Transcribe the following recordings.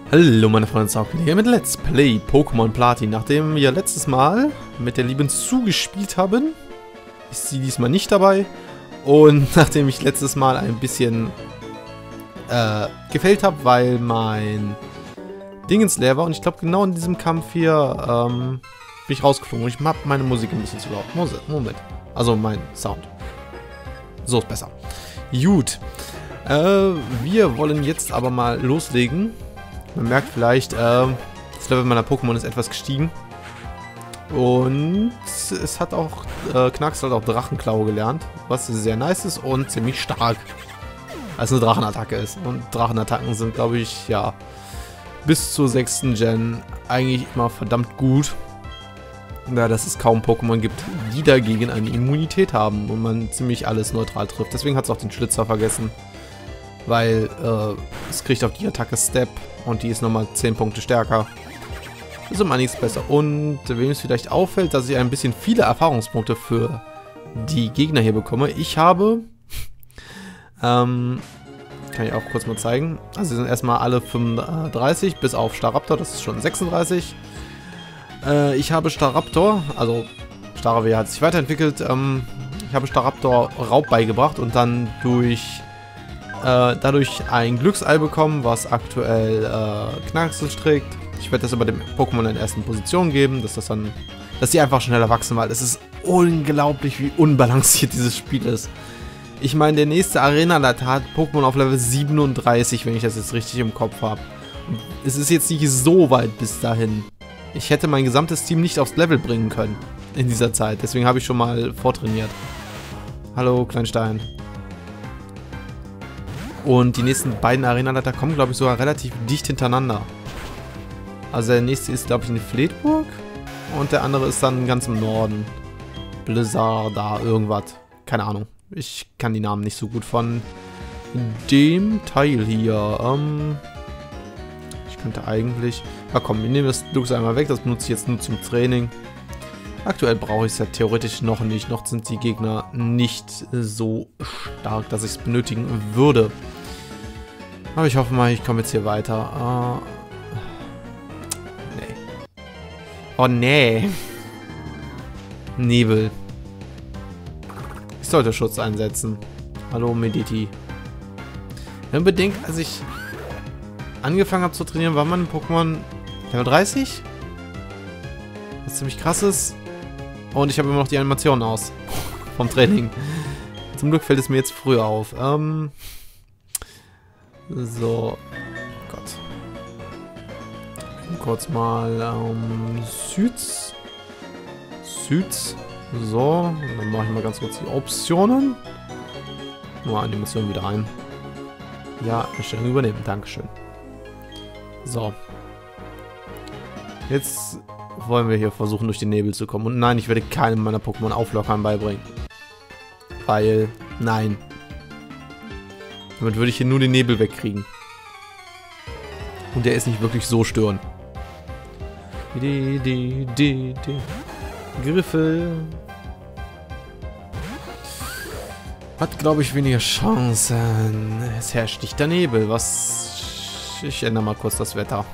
Hallo meine Freunde, Sauken hier mit Let's Play Pokémon Platin. Nachdem wir letztes Mal mit der lieben Sue gespielt haben, ist sie diesmal nicht dabei. Und nachdem ich letztes Mal ein bisschen gefällt habe, weil mein Dingens leer war. Und ich glaube genau in diesem Kampf hier bin ich rausgeflogen. Und ich habe meine Musik ein bisschen zu laut. Moment. Also mein Sound. So ist besser. Gut. Wir wollen jetzt aber mal loslegen. Man merkt vielleicht, das Level meiner Pokémon ist etwas gestiegen. Und es hat auch, Knacks hat auch Drachenklaue gelernt, was sehr nice ist und ziemlich stark. Als eine Drachenattacke ist. Und Drachenattacken sind, glaube ich, ja, bis zur 6. Gen eigentlich immer verdammt gut. Da dass es kaum Pokémon gibt, die dagegen eine Immunität haben und man ziemlich alles neutral trifft. Deswegen hat es auch den Schlitzer vergessen. Weil es kriegt auch die Attacke Step und die ist nochmal 10 Punkte stärker. Das ist immer nichts besser. Und wem es vielleicht auffällt, dass ich ein bisschen viele Erfahrungspunkte für die Gegner hier bekomme. Ich habe, kann ich auch kurz mal zeigen. Also sie sind erstmal alle 35, bis auf Staraptor, das ist schon 36. Ich habe Staraptor, also Staravia hat sich weiterentwickelt. Ich habe Staraptor Raub beigebracht und dann dadurch ein Glücksei bekommen, was aktuell Knaxel trägt. Ich werde das aber dem Pokémon in der ersten Position geben, dass die einfach schneller wachsen, weil es ist unglaublich, wie unbalanciert dieses Spiel ist. Ich meine, der nächste Arena-Leiter hat Pokémon auf Level 37, wenn ich das jetzt richtig im Kopf habe. Es ist jetzt nicht so weit bis dahin. Ich hätte mein gesamtes Team nicht aufs Level bringen können in dieser Zeit, deswegen habe ich schon mal vortrainiert. Hallo, Kleinstein. Und die nächsten beiden Arena-Leiter kommen, glaube ich, sogar relativ dicht hintereinander. Also der nächste ist, glaube ich, in Fleetburg. Und der andere ist dann ganz im Norden. Blizzard, da irgendwas. Keine Ahnung. Ich kann die Namen nicht so gut von dem Teil hier. Ich könnte eigentlich... Na komm, wir nehmen das Lux einmal weg. Das benutze ich jetzt nur zum Training. Aktuell brauche ich es ja theoretisch noch nicht. Noch sind die Gegner nicht so stark, dass ich es benötigen würde. Aber ich hoffe mal, ich komme jetzt hier weiter. Nee. Oh, nee. Nebel. Ich sollte Schutz einsetzen. Hallo, Mediti. Wenn bedenkt, als ich angefangen habe zu trainieren, war mein Pokémon Level 30. Was ziemlich krass ist. Und ich habe immer noch die Animationen aus. Vom Training. Zum Glück fällt es mir jetzt früher auf. So. Gott. Kurz mal Süds. So. Und dann mache ich mal ganz kurz die Optionen. Nur Animation wieder ein. Ja, Bestellung übernehmen. Dankeschön. So. Jetzt wollen wir hier versuchen, durch den Nebel zu kommen. Und nein, ich werde keinem meiner Pokémon Auflockern beibringen. Weil, nein. Damit würde ich hier nur den Nebel wegkriegen. Und der ist nicht wirklich so störend. Griffel. Hat, glaube ich, weniger Chancen. Es herrscht dichter Nebel. Ich ändere mal kurz das Wetter.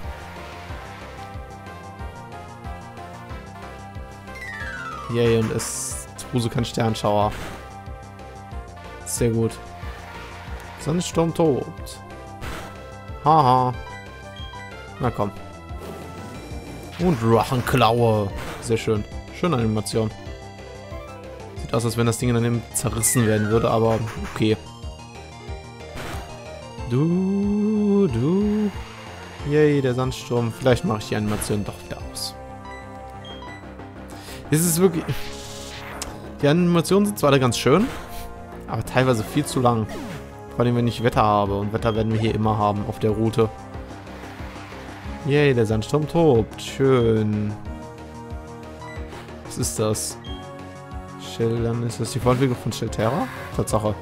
Yay, und es Truse kein Sternschauer. Sehr gut. Sandsturm tobt. Haha. Na komm. Und Drachenklaue. Sehr schön. Schöne Animation. Sieht aus, als wenn das Ding dann zerrissen werden würde, aber okay. Yay, der Sandsturm. Vielleicht mache ich die Animation doch wieder aus. Es ist wirklich... Die Animationen sind zwar alle ganz schön, aber teilweise viel zu lang. Vor allem, wenn ich Wetter habe. Und Wetter werden wir hier immer haben auf der Route. Yay, der Sandsturm tobt. Schön. Was ist das? Dann ist das die Fortentwicklung von Shelterra? Tatsache.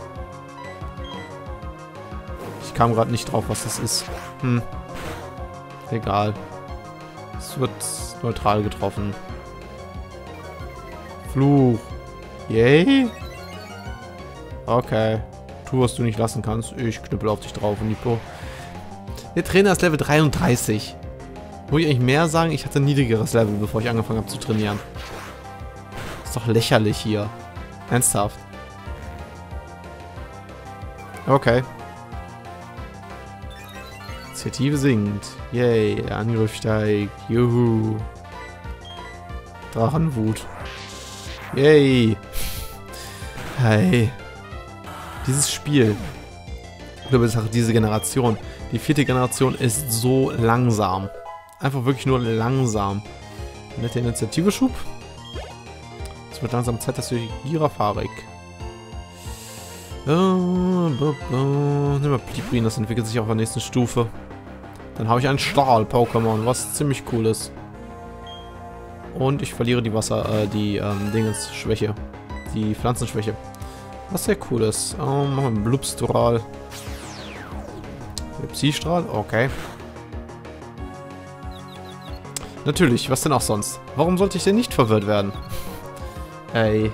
Ich kam gerade nicht drauf, was das ist. Egal. Es wird neutral getroffen. Fluch. Yay. Okay. Tu, was du nicht lassen kannst. Ich knüppel auf dich drauf und die Der Trainer ist Level 33. Muss ich eigentlich mehr sagen? Ich hatte ein niedrigeres Level, bevor ich angefangen habe zu trainieren. Ist doch lächerlich hier. Ernsthaft. Okay. Initiative sinkt. Yay. Angriff steigt. Juhu. Drachenwut. Yay. Hey. Dieses Spiel. Oder besser diese Generation. Die 4. Generation ist so langsam. Einfach wirklich nur langsam. Netter Initiative-Schub. Es wird langsam Zeit, dass wir Girafabrik. Nehmen wir Pliprin, das entwickelt sich auf der nächsten Stufe. Dann habe ich ein Stahl-Pokémon, was ziemlich cool ist. Und ich verliere die Dingens-Schwäche. Die Pflanzenschwäche. Was sehr cool ist. Machen wir einen Blubstrahl. Psystrahl, okay. Natürlich, was denn auch sonst? Warum sollte ich denn nicht verwirrt werden? Ey.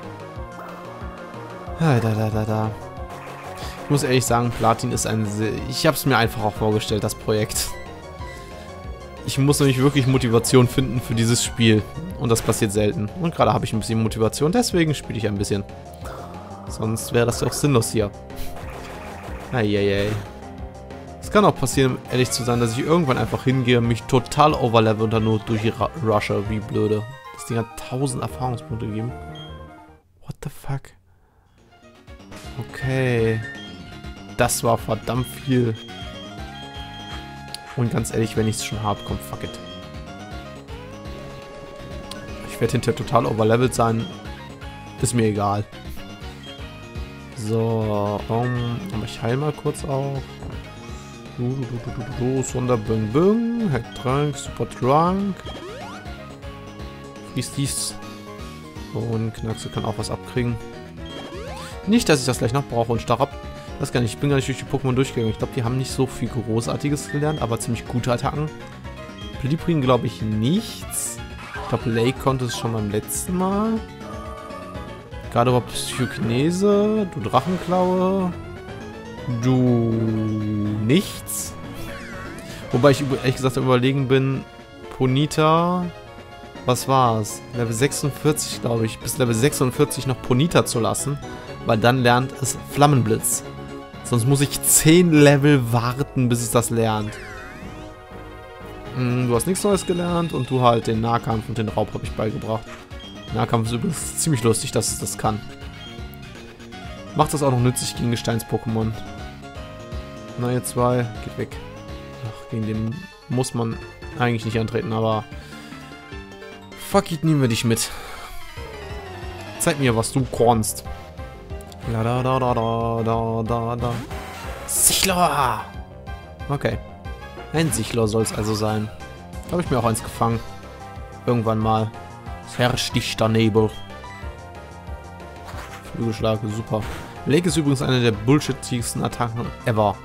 Ich muss ehrlich sagen, Platin ist ein sehr... Ich habe es mir einfach auch vorgestellt, das Projekt. Ich muss nämlich wirklich Motivation finden für dieses Spiel. Und das passiert selten. Und gerade habe ich ein bisschen Motivation, deswegen spiele ich ein bisschen. Sonst wäre das doch sinnlos hier. Eieiei. Es kann auch passieren, ehrlich zu sein, dass ich irgendwann einfach hingehe, mich total overlevel und dann nur durchrushe, wie blöde. Das Ding hat 1000 Erfahrungspunkte gegeben. What the fuck? Okay. Das war verdammt viel. Und ganz ehrlich, wenn ich es schon habe, komm, fuck it. Ich werde hinterher total overlevelt sein. Ist mir egal. So, aber ich heile mal kurz auf. Sonderbung, bung. Hecktrank, Super Trunk. Fließt dies. Und Knackse kann auch was abkriegen. Nicht, dass ich das gleich noch brauche und starr ab. Das gar nicht. Ich bin gar nicht durch die Pokémon durchgegangen. Ich glaube, die haben nicht so viel Großartiges gelernt, aber ziemlich gute Attacken. Pliprin glaube ich nichts. Ich glaube, Lake konnte es schon beim letzten Mal. Gerade war Psychokinese, du Drachenklaue, du nichts. Wobei ich ehrlich gesagt am Überlegen bin, Ponyta, was war's? Level 46 glaube ich, bis Level 46 noch Ponyta zu lassen, weil dann lernt es Flammenblitz. Sonst muss ich 10 Level warten, bis es das lernt. Du hast nichts Neues gelernt und du halt den Nahkampf und den Raub habe ich beigebracht. Nahkampf ist übrigens ziemlich lustig, dass es das kann. Macht das auch noch nützlich gegen Gesteins-Pokémon. Na, ihr zwei, geht weg. Ach, gegen den muss man eigentlich nicht antreten, aber... Fuck it, nehmen wir dich mit. Zeig mir, was du kannst. Sichlor! Okay. Ein Sichlor soll es also sein. Da habe ich mir auch eins gefangen. Irgendwann mal. Verschdichter Nebel. Flügelschlag, super. Lake ist übrigens eine der bullshittigsten Attacken ever.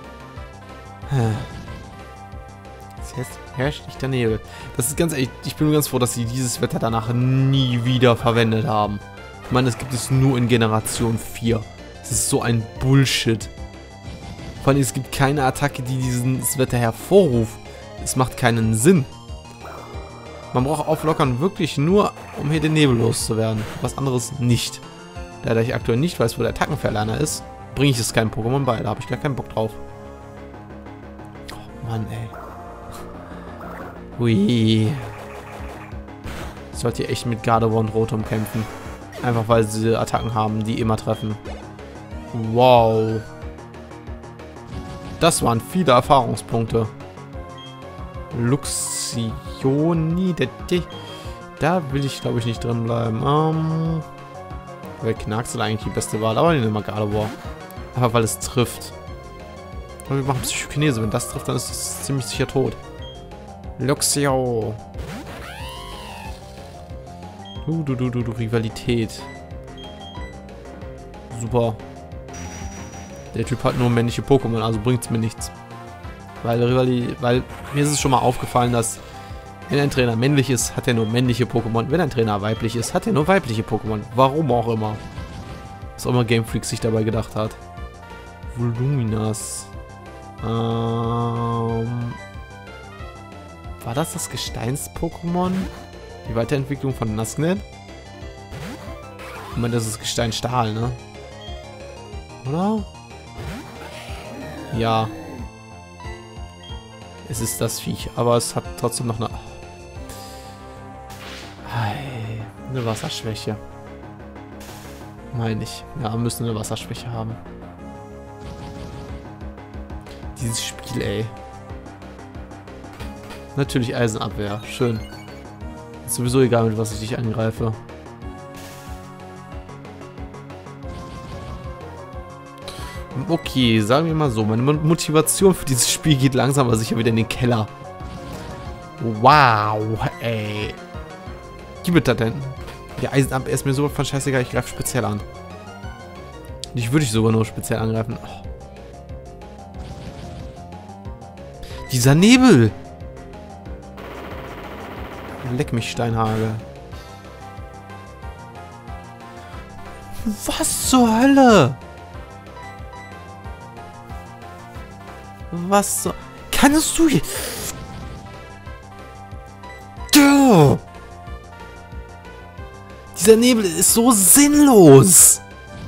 Das heißt, Verschdichter Nebel. Das ist ganz ehrlich, ich bin ganz froh, dass sie dieses Wetter danach nie wieder verwendet haben. Ich meine, das gibt es nur in Generation 4. Das ist so ein Bullshit. Vor allem, es gibt keine Attacke, die dieses Wetter hervorruft. Es macht keinen Sinn. Man braucht Auflockern wirklich nur, um hier den Nebel loszuwerden. Was anderes nicht. Da ich aktuell nicht weiß, wo der Attackenverlerner ist, bringe ich es keinem Pokémon bei. Da habe ich gar keinen Bock drauf. Oh Mann, ey. Ui. Ich sollte hier echt mit Gardevoir und Rotom kämpfen. Einfach weil sie Attacken haben, die immer treffen. Wow. Das waren viele Erfahrungspunkte. Luxioni. Da will ich, glaube ich, nicht drin bleiben. Weil Knaxel eigentlich die beste Wahl. Aber nehmen wir mal Gardevoir. Einfach weil es trifft. Und wir machen Psychokinese. Wenn das trifft, dann ist es ziemlich sicher tot. Luxio. Rivalität. Super. Der Typ hat nur männliche Pokémon, also bringt es mir nichts. Weil mir ist es schon mal aufgefallen, dass wenn ein Trainer männlich ist, hat er nur männliche Pokémon. Wenn ein Trainer weiblich ist, hat er nur weibliche Pokémon. Warum auch immer. Was auch immer Game Freak sich dabei gedacht hat. Voluminas. War das Gesteins-Pokémon? Die Weiterentwicklung von Nasknet? Ich meine, das ist Gestein-Stahl, ne? Oder? Ja. Es ist das Viech, aber es hat trotzdem noch eine Wasserschwäche. Meine ich. Ja, müssen eine Wasserschwäche haben. Dieses Spiel, ey. Natürlich Eisenabwehr. Schön. Ist sowieso egal, mit was ich dich angreife. Okay, sagen wir mal so. Meine Motivation für dieses Spiel geht langsam aber sicher wieder in den Keller. Wow, ey. Gib mir das denn. Der Eisenabwehr ist mir sowas von scheißegal. Ich greife speziell an. Dich würde ich sogar nur speziell angreifen. Oh. Dieser Nebel. Leck mich, Steinhagel. Was zur Hölle? Was so... Kannst du hier... Duh! Dieser Nebel ist so sinnlos.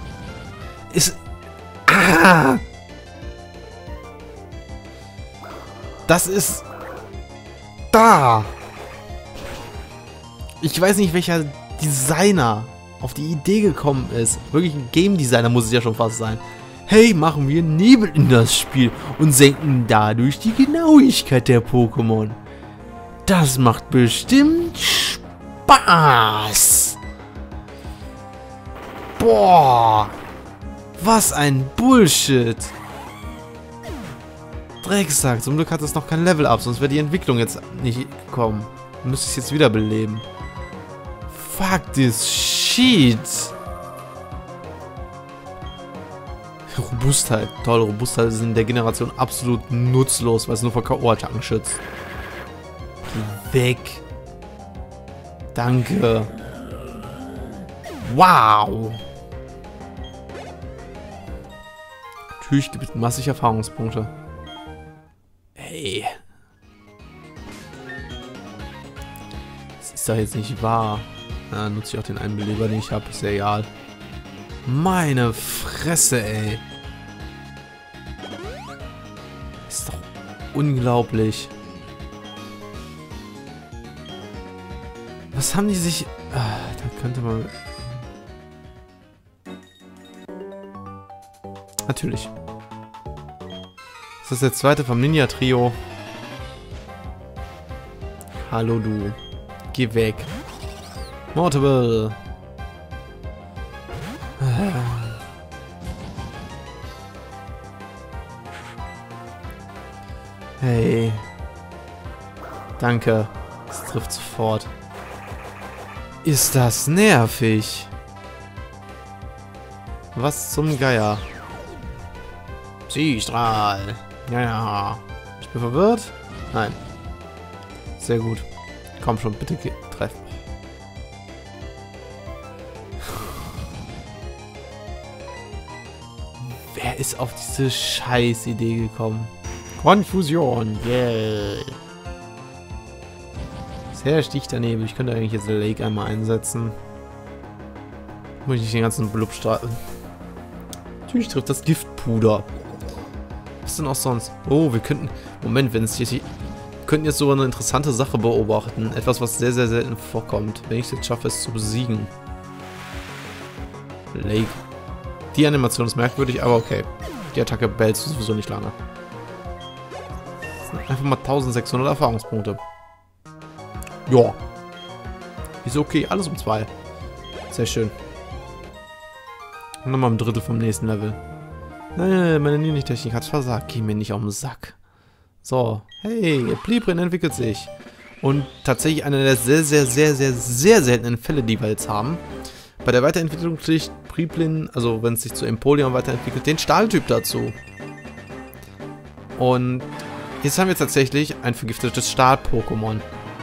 Das ist... Da! Ich weiß nicht, welcher Designer auf die Idee gekommen ist. Wirklich ein Game Designer muss es ja schon fast sein. Hey, machen wir Nebel in das Spiel und senken dadurch die Genauigkeit der Pokémon. Das macht bestimmt Spaß. Boah. Was ein Bullshit. Drecksack. Zum Glück hat es noch kein Level-Up, sonst wäre die Entwicklung jetzt nicht gekommen. Müsste ich es jetzt wieder beleben. Fuck this shit. Robustheit. Toll, Robustheit ist in der Generation absolut nutzlos, weil es nur vor K.O.-Attacken schützt. Geh weg. Danke. Wow. Natürlich gibt es massig Erfahrungspunkte. Hey. Das ist doch jetzt nicht wahr. Na, nutze ich auch den einen Beleber, den ich habe. Ist ja egal. Meine Fresse, ey. Ist doch unglaublich. Was haben die sich... Ah, da könnte man... Natürlich. Das ist der zweite vom Ninja-Trio. Hallo, du. Geh weg. Mortable. Hey. Danke. Es trifft sofort. Ist das nervig? Was zum Geier? Psystrahl. Ja. Ich bin verwirrt? Nein. Sehr gut. Komm schon, bitte treff. Wer ist auf diese Scheiß-Idee gekommen? Konfusion, yeah. Sehr dichter Nebel. Ich könnte eigentlich jetzt Lake einmal einsetzen. Muss ich nicht den ganzen Blubstrahl. Natürlich trifft das Giftpuder. Was denn auch sonst? Oh, wir könnten... Moment, wenn es hier... Wir könnten jetzt sogar eine interessante Sache beobachten. Etwas, was sehr, sehr selten vorkommt. Wenn ich es jetzt schaffe, es zu besiegen. Lake. Die Animation ist merkwürdig, aber okay. Die Attacke bellt sowieso nicht lange. Das sind einfach mal 1600 Erfahrungspunkte. Ja. Ist okay, alles um 2. Sehr schön. Und nochmal ein Drittel vom nächsten Level. Nein, meine Ninja-Technik hat versagt. Geh mir nicht auf den Sack. So. Hey, Pliprin entwickelt sich. Und tatsächlich einer der sehr, sehr, sehr, sehr, sehr seltenen Fälle, die wir jetzt haben. Bei der Weiterentwicklung kriegt Pliprin, also wenn es sich zu Empoleon weiterentwickelt, den Stahltyp dazu. Und jetzt haben wir tatsächlich ein vergiftetes Stahl-Pokémon.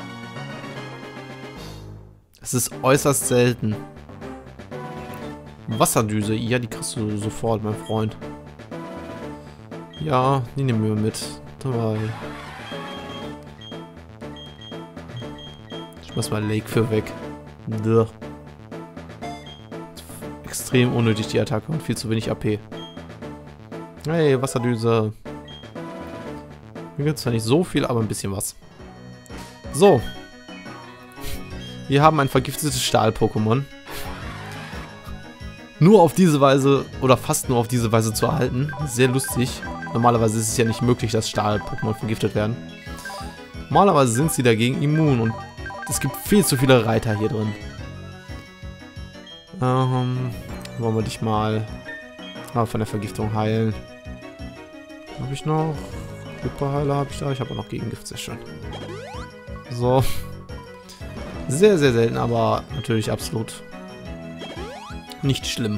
Das ist äußerst selten. Wasserdüse, ja, die kriegst du sofort, mein Freund. Ja, die nehmen wir mit. 3. Ich muss mal Lake für weg. Duh. Extrem unnötig die Attacke und viel zu wenig AP. Hey, Wasserdüse. Mir gibt es zwar nicht so viel, aber ein bisschen was. So. Wir haben ein vergiftetes Stahl-Pokémon. Nur auf diese Weise, oder fast nur auf diese Weise zu erhalten. Sehr lustig. Normalerweise ist es ja nicht möglich, dass Stahl-Pokémon vergiftet werden. Normalerweise sind sie dagegen immun und es gibt viel zu viele Reiter hier drin. Wollen wir dich mal von der Vergiftung heilen. Habe ich noch? Hyperheiler habe ich da. Ich habe auch noch Gegengift, sehr schön. So. Sehr, sehr selten, aber natürlich absolut nicht schlimm.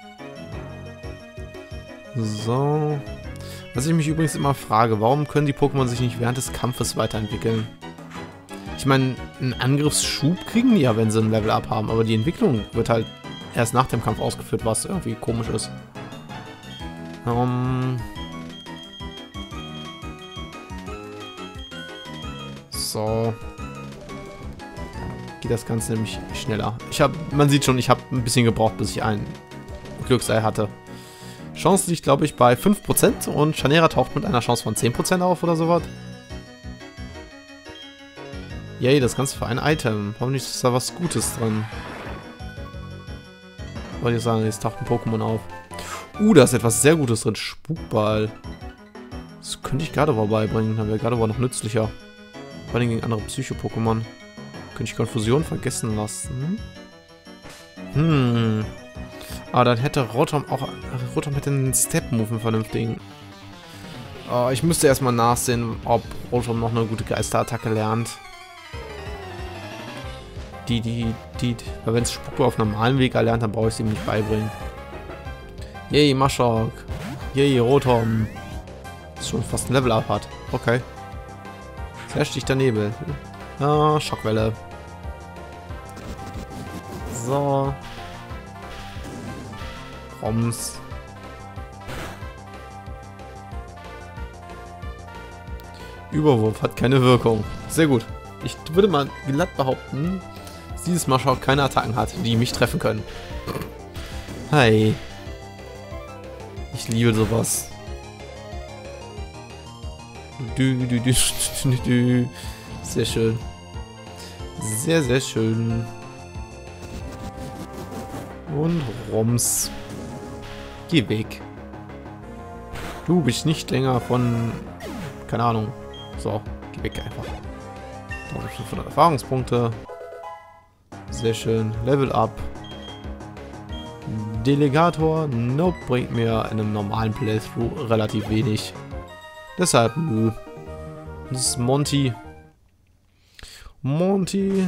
So. Was ich mich übrigens immer frage, warum können die Pokémon sich nicht während des Kampfes weiterentwickeln? Ich meine, einen Angriffsschub kriegen die ja, wenn sie ein Level-Up haben, aber die Entwicklung wird halt erst nach dem Kampf ausgeführt, was irgendwie komisch ist. So. Geht das Ganze nämlich schneller. Man sieht schon, ich habe ein bisschen gebraucht, bis ich ein Glücksei hatte. Chance liegt, glaube ich, bei 5% und Chanera taucht mit einer Chance von 10% auf oder sowas. Yay, das Ganze für ein Item. Hoffentlich ist da was Gutes drin. Wollte ich sagen, jetzt taucht ein Pokémon auf. Da ist etwas sehr Gutes drin. Spukball. Das könnte ich Gardevoir beibringen. Dann wäre Gardevoir noch nützlicher. Vor allem gegen andere Psycho-Pokémon. Könnte ich Konfusion vergessen lassen. Aber dann hätte Rotom auch... Rotom hätte einen Step-Move, einen vernünftigen. Oh, ich müsste erstmal nachsehen, ob Rotom noch eine gute Geisterattacke lernt. Weil wenn es Spukball auf normalem Weg erlernt, dann brauche ich es ihm nicht beibringen. Yay, Maschok. Yay, Rotom. Das schon fast ein Level-Up hat. Okay. Sehr dichter Nebel. Ah, Schockwelle. So. Roms. Überwurf hat keine Wirkung. Sehr gut. Ich würde mal glatt behaupten, dass dieses Maschok keine Attacken hat, die mich treffen können. Hi. Ich liebe sowas. Sehr schön. Sehr, sehr schön. Und Roms. Geh weg. Du bist nicht länger von... Keine Ahnung. So, geh weg einfach. 1500 Erfahrungspunkte. Sehr schön. Level up. Delegator. Nope, bringt mir in einem normalen Playthrough relativ wenig. Deshalb, nö. Das ist Monty. Monty.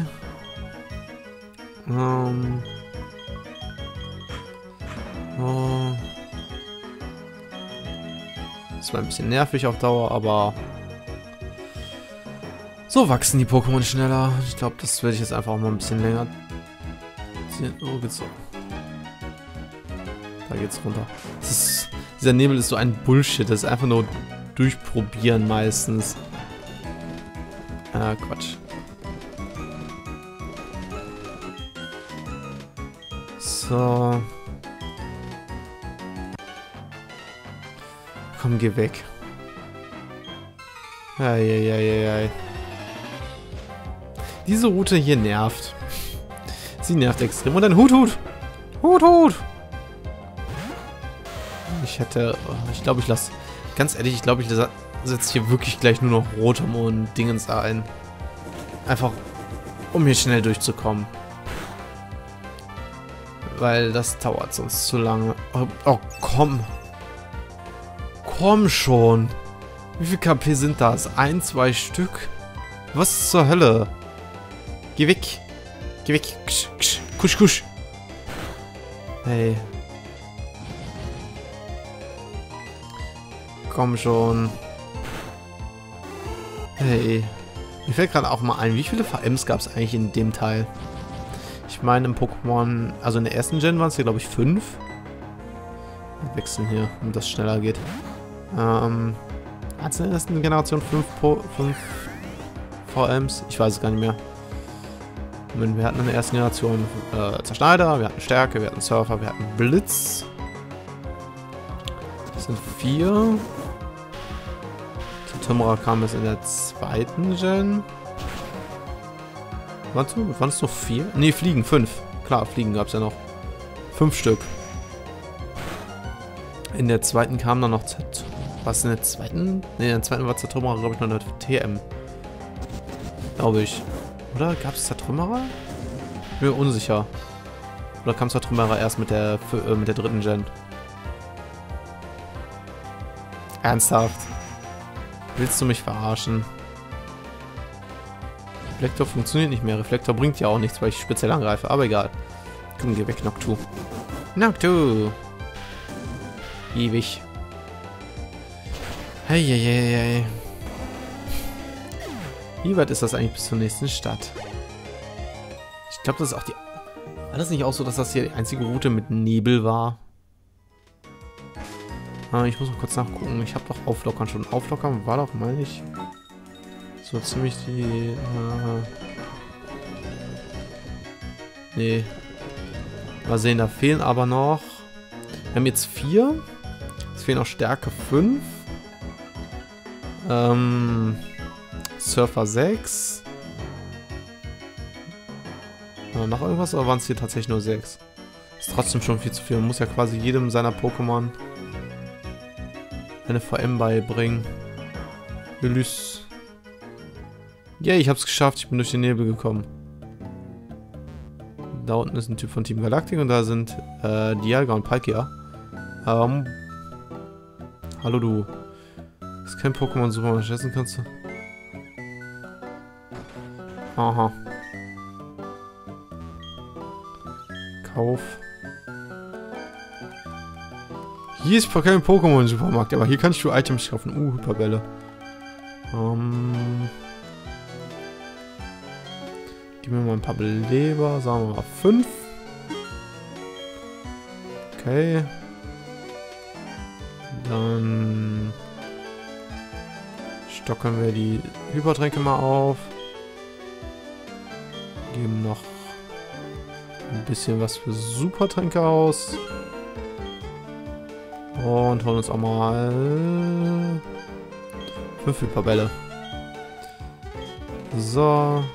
Das war ein bisschen nervig auf Dauer, aber so wachsen die Pokémon schneller. Ich glaube, das werde ich jetzt einfach mal ein bisschen länger. Wo geht's so? Da geht's runter. Dieser Nebel ist so ein Bullshit. Das ist einfach nur durchprobieren meistens. Quatsch. So. Komm, geh weg. Eieieiei. Diese Route hier nervt. Sie nervt extrem. Und ein Hut! Hut! Ich glaube, ich lasse... Ganz ehrlich, ich glaube, ich setze hier wirklich gleich nur noch Rotom und Dingens ein. Einfach, um hier schnell durchzukommen. Weil das dauert sonst zu lange. Oh, komm. Komm schon. Wie viel KP sind das? 1, 2 Stück? Was zur Hölle? Geh weg. Geh weg. Kusch. Hey. Komm schon. Hey. Mir fällt gerade auch mal ein, wie viele VMs gab es eigentlich in dem Teil? Ich meine im Pokémon, also in der ersten Gen waren es hier glaube ich 5. Wir wechseln hier, damit das schneller geht. Hat es in der ersten Generation 5 VMs? Ich weiß es gar nicht mehr. Wir hatten in der ersten Generation Zerschneider, wir hatten Stärke, wir hatten Surfer, wir hatten Blitz. Das sind 4. Zertrümmerer kam es in der zweiten Gen. Waren es noch 4? Ne, Fliegen, 5. Klar, Fliegen gab es ja noch. 5 Stück. In der zweiten kam dann noch was in der zweiten? Ne, in der zweiten war Zertrümmerer, glaube ich, noch eine TM. Glaube ich. Oder gab es Zertrümmerer? Bin mir unsicher. Oder kam Zertrümmerer erst mit der dritten Gen? Ernsthaft? Willst du mich verarschen? Reflektor funktioniert nicht mehr. Reflektor bringt ja auch nichts, weil ich speziell angreife. Aber egal. Komm, geh weg, Noctu. Noctu! Ewig. Hey. Wie weit ist das eigentlich bis zur nächsten Stadt? Ich glaube, das ist auch die... War das nicht auch so, dass das hier die einzige Route mit Nebel war? Ich muss mal kurz nachgucken. Ich habe doch Auflockern schon. Auflockern war doch, meine ich, so ziemlich die... Nee. Mal sehen, da fehlen aber noch... Wir haben jetzt 4. Es fehlen noch Stärke 5. Surfer 6. Noch irgendwas, oder waren es hier tatsächlich nur 6? Ist trotzdem schon viel zu viel. Man muss ja quasi jedem seiner Pokémon eine VM beibringen. Lys. Yay, ich hab's geschafft. Ich bin durch den Nebel gekommen. Da unten ist ein Typ von Team Galactic und da sind Dialga und Palkia. Hallo du. Ist kein Pokémon super schätzen kannst du? Aha. Kauf. Hier ist kein Pokémon im Supermarkt, aber hier kannst du Items kaufen. Hyperbälle. Gib mir mal ein paar Beleber. Sagen wir mal 5. Okay. Dann stockern wir die Hypertränke mal auf. Geben noch ein bisschen was für Supertränke aus. Und holen uns auch mal 5 Hyperbälle. So.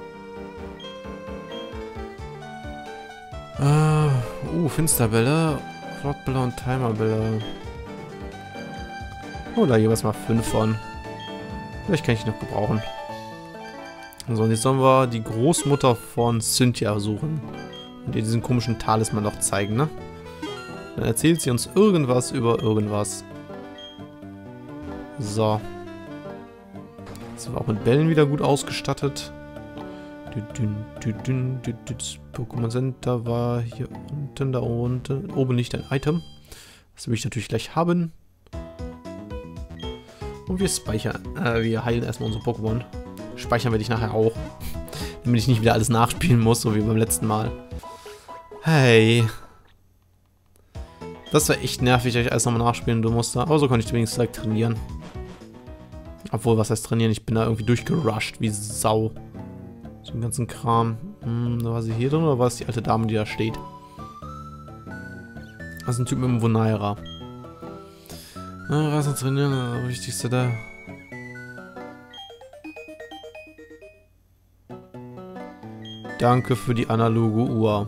Finsterbälle, Flottbälle und Timerbälle. Oh, da jeweils mal 5 von. Vielleicht kann ich die noch gebrauchen. So, und jetzt sollen wir die Großmutter von Cynthia suchen. Und ihr diesen komischen Talisman noch zeigen, ne? Dann erzählt sie uns irgendwas über irgendwas. So. Jetzt sind wir auch mit Bällen wieder gut ausgestattet. Das Pokémon Center war hier unten, da unten. Oben liegt ein Item. Das will ich natürlich gleich haben. Und wir speichern. Wir heilen erstmal unsere Pokémon. Speichern werde ich nachher auch. Damit ich nicht wieder alles nachspielen muss, so wie beim letzten Mal. Hey. Das war echt nervig, dass ich alles nochmal nachspielen musste. Aber so konnte ich wenigstens direkt trainieren. Obwohl, was heißt trainieren? Ich bin da irgendwie durchgerusht wie Sau. So den ganzen Kram. War sie hier drin oder war es die alte Dame, die da steht? Das ist ein Typ mit einem Vunaira. Reisen trainieren, das Wichtigste da. Danke für die analoge Uhr.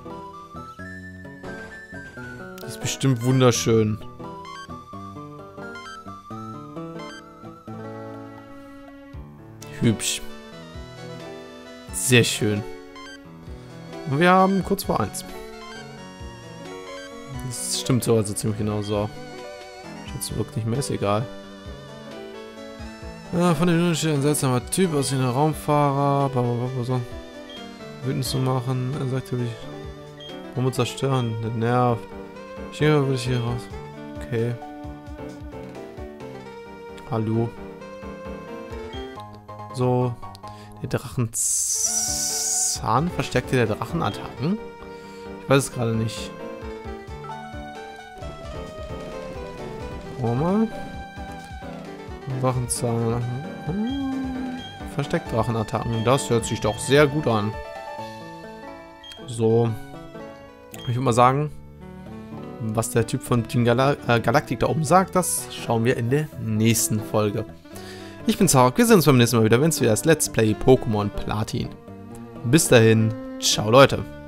Die ist bestimmt wunderschön. Hübsch. Sehr schön. Und wir haben kurz vor 1. Das stimmt so, also ziemlich genau so. Jetzt wirkt nicht mehr, ist egal. Von den Unterschieden ein seltsamer Typ aus dem Raumfahrer. So. Wütend zu machen. Er sagt natürlich. Warum zerstören? Der nervt. Hier würde ich hier raus. Okay. Hallo. So. Der Drachenzahn verstärkte der Drachenattacken? Ich weiß es gerade nicht. Mal. Wachenzahl. Versteckdrachenattacken. Das hört sich doch sehr gut an. So. Ich würde mal sagen, was der Typ von Team Galactic da oben sagt, das schauen wir in der nächsten Folge. Ich bin Zark, wir sehen uns beim nächsten Mal wieder, wenn es wieder das Let's Play Pokémon Platin. Bis dahin, ciao Leute.